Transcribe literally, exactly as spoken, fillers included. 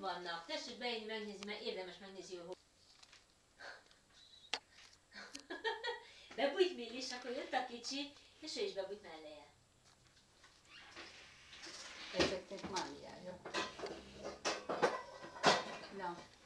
vannak. Tessék bejönni, megnézni, mert érdemes megnézni, hogy bebújt Mili, és akkor jött a kicsi, és ő is bebújt melleje. Ezeknek mániája. Na.